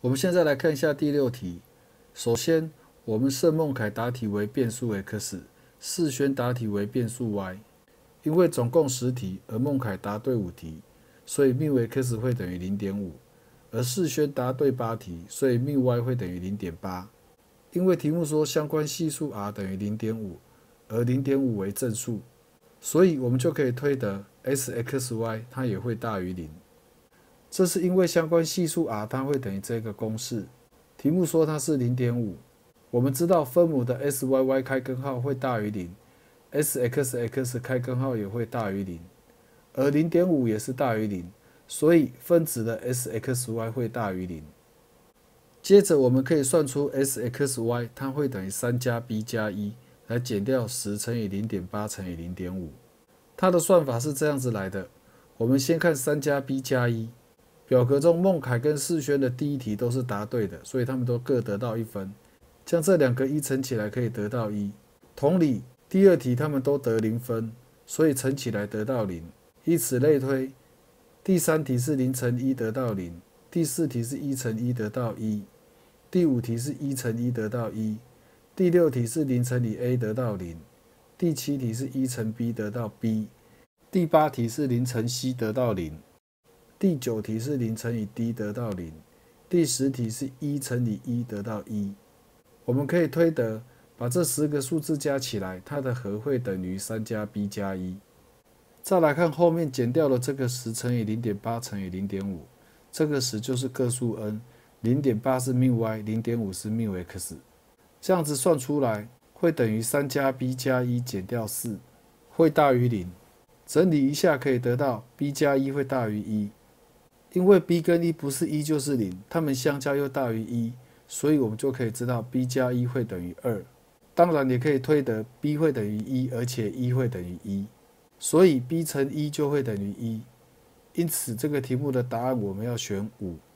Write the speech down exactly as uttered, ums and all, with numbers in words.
我们现在来看一下第六题。首先，我们设孟凯答题为变数 x， 世轩答题为变数 y。因为总共十题，而孟凯答对五题，所以谬 x 会等于 零点五， 而世轩答对八题，所以谬 y 会等于 零点八。因为题目说相关系数 r 等于 零点五， 而 零点五 为正数，所以我们就可以推得 s(x,y) 它也会大于零。这是因为相关系数 r 它会等于这个公式。题目说它是 零点五， 我们知道分母的 s(y,y) 开根号会大于零， s(x,x) 开根号也会大于零，而 零点五 也是大于零，所以分子的 s(x,y) 会大于零。接着我们可以算出 s(x,y) 它会等于三加 b 加一，来减掉十乘以 零点八 乘以 零点五。它的算法是这样子来的。我们先看三加 b 加一，表格中孟凯跟世轩的第一题都是答对的，所以他们都各得到一分。将这两个一乘起来可以得到一。同理，第二题他们都得零分，所以乘起来得到零。以此类推，第三题是零乘一得到零，第四题是一乘一得到一，第五题是一乘一得到一，第六题是零乘以 a 得到零，第七题是一乘 b 得到 b， 第八题是零乘 c 得到零，第九题是零乘以 d 得到零，第十题是一乘以一得到一。我们可以推得，把这十个数字加起来，它的和会等于三加 b 加一。再来看后面减掉了这个十乘以 零点八 乘以 零点五， 这个十就是个数 n， 零点八 是谬 y， 零点五 是谬 x。这样子算出来会等于三加 b 加一减掉四，会大于零。整理一下可以得到 b 加一会大于一，因为 b 跟一不是一就是零，它们相加又大于一，所以我们就可以知道 b 加一会等于二。当然也可以推得 b 会等于一，而且一会等于一，所以 b 乘一就会等于一。因此这个题目的答案我们要选五。